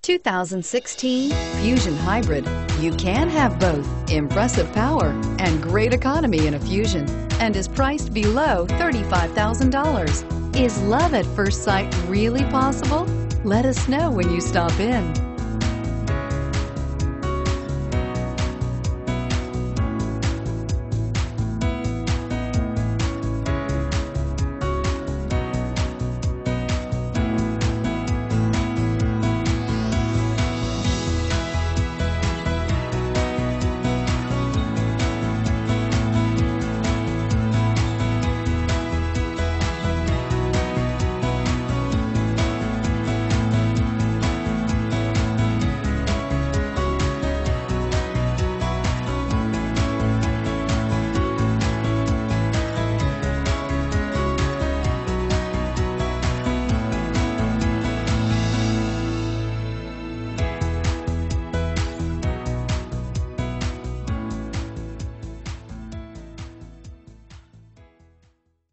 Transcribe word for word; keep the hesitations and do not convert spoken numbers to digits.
two thousand sixteen Fusion Hybrid. You can have both impressive power and great economy in a Fusion, and is priced below thirty-five thousand dollars. Is love at first sight really possible? Let us know when you stop in.